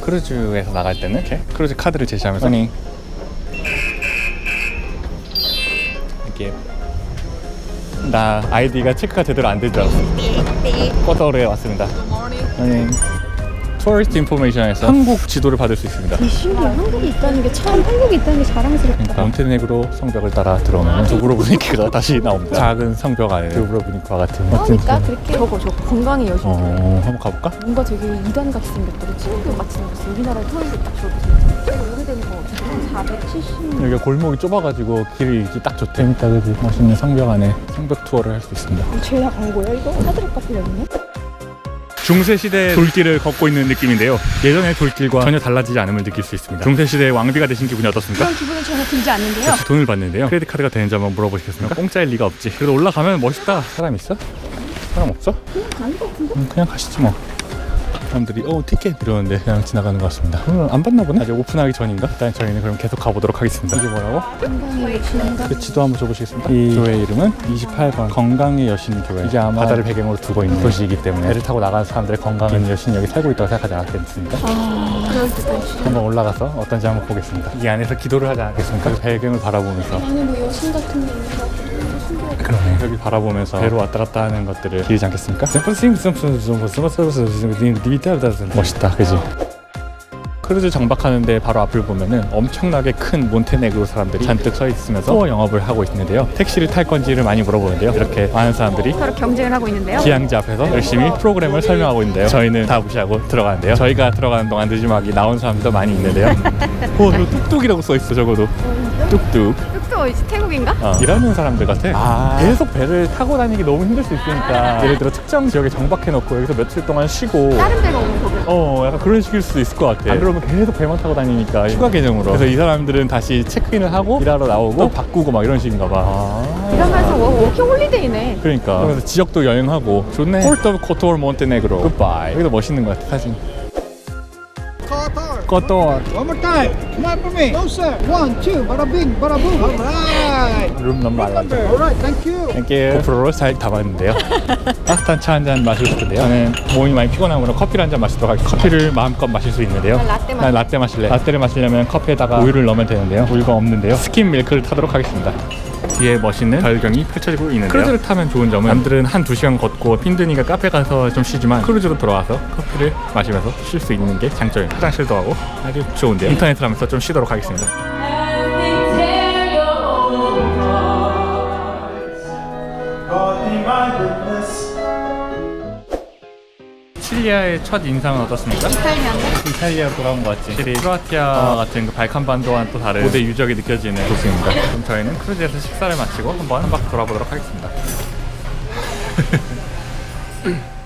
크루즈에서 나갈 때는 이렇게 크루즈 카드를 제시하면서 이렇게 나 아이디가 체크가 제대로 안 될 줄 알았어. 쿼터에 왔습니다. 토리스트 인포메이션에서 한국 지도를 받을 수 있습니다. 신기해. 한국이 있다는 게 참 한국이 있다는 게 자랑스럽다. 그러니까 몬테네그로 성벽을 따라 들어오면 두브로브니크가 다시 나옵니다. 작은 성벽 안에 두브로브니크와 같은 그러니까 그렇게 저거 건강의 여신. 한번 가볼까? 뭔가 되게 이단같이 생겼다. 친구 같이 생겼어. 우리나라에 토리스트 딱 줘도 진짜 오래된 거 같아. 470. 여기가 골목이 좁아가지고 길이 이렇게 딱 좋대. 재밌다 그지? 멋있는 성벽 안에 성벽 투어를 할 수 있습니다. 죄다 광고야 이거? 사드립 같은 여기네? 중세시대 돌길을 걷고 있는 느낌인데요. 예전의 돌길과 전혀 달라지지 않음을 느낄 수 있습니다. 중세시대의 왕비가 되신 기분이 어떻습니까? 그런 기분은 전혀 들지 않는데요. 돈을 받는데요. 크레딧 카드가 되는지 한번 물어보시겠습니까? 공짜일 리가 없지. 그래도 올라가면 멋있다. 사람 있어? 사람 없어? 그냥 가는 거 같은데? 그냥 가시지 뭐. 사람들이 티켓 이러는데 그냥 지나가는 것 같습니다. 오늘 안 봤나 보네? 아직 오픈하기 전인가? 일단 저희는 그럼 계속 가보도록 하겠습니다. 이게 뭐라고? 건강의 여신인가? 그 지도 한번 줘보시겠습니다. 이 교회 이름은 28번 건강의 여신 교회. 이게 아마 바다를 배경으로 두고 있는 도시이기 때문에 배를 타고 나가는 사람들의 건강한 여신이 여기 살고 있다고 생각하지 않았겠습니까? 그럴 듯한 한번 올라가서 어떤지 한번 보겠습니다. 이 안에서 기도를 하지 않겠습니까? 그 배경을 바라보면서. 안에 뭐 여신 같은 게 있는 거 같아. 그러네. 여기 바라보면서 배로 왔다 갔다 하는 것들을 기리지 않겠습니까? 멋있다, 그지? 크루즈 정박하는데 바로 앞을 보면은 엄청나게 큰 몬테네그로 사람들이 잔뜩 서 있으면서 투어 영업을 하고 있는데요. 택시를 탈 건지를 많이 물어보는데요. 이렇게 많은 사람들이 서로 경쟁을 하고 있는데요. 기항지 앞에서 열심히 프로그램을 설명하고 있는데요. 저희는 다 무시하고 들어가는데요. 저희가 들어가는 동안 늦지막이 나온 사람들도 많이 있는데요. 저 뚝뚝이라고 써 있어. 적어도 뚝뚝. 어디지? 태국인가? 일하는 사람들 같아. 계속 배를 타고 다니기 너무 힘들 수 있으니까 예를 들어 특정 지역에 정박해놓고 여기서 며칠 동안 쉬고 다른 데가 오는 거고. 약간 그런 식일 수도 있을 것 같아. 안 그러면 계속 배만 타고 다니니까 휴가 개념으로. 그래서 이 사람들은 다시 체크인을 하고 일하러 나오고 또 바꾸고 막 이런 식인가 봐. 이러면서 워킹 홀리데이네. 그러니까 그러면서 지역도 여행하고 좋네. 포르투 코토르 몬테네그로 굿바이. 여기도 멋있는 것 같아. 사진. Kotor. One more time. Come on for me. Closer. 1, 2. Bada bing, bada boom. All right. 룸 넘버 알라죠. All right. Thank you. 땡큐. 고프로로 잘 담았는데요. 따뜻한 차 한 잔 마시고 싶은데요. 저는 몸이 많이 피곤하므로 커피를 한 잔 마시도록 할게요. 커피를 마음껏 마실 수 있는데요. 난 라떼 마실래. 라떼를 마시려면 커피에다가 우유를 넣으면 되는데요. 우유가 없는데요. 스킨 밀크를 타도록 하겠습니다. 뒤에 멋있는 절경이 펼쳐지고 있는데요. 크루즈를 타면 좋은 점은 남들은 한 2시간 걷고 힘드니까 카페 가서 좀 쉬지만 크루즈로 돌아와서 커피를 마시면서 쉴 수 있는 게 장점입니다. 화장실도 하고 아주 좋은데요. 인터넷을 하면서 좀 쉬도록 하겠습니다. 칠리아의 첫 인상은 어떻습니까? 이탈리아로 돌아온 것 같지? 확실히 크로아티아 같은 그 발칸반도와는 또 다른 고대 유적이 느껴지는 도시입니다. 그럼 저희는 크루즈에서 식사를 마치고 한번 한 바퀴 돌아보도록 하겠습니다.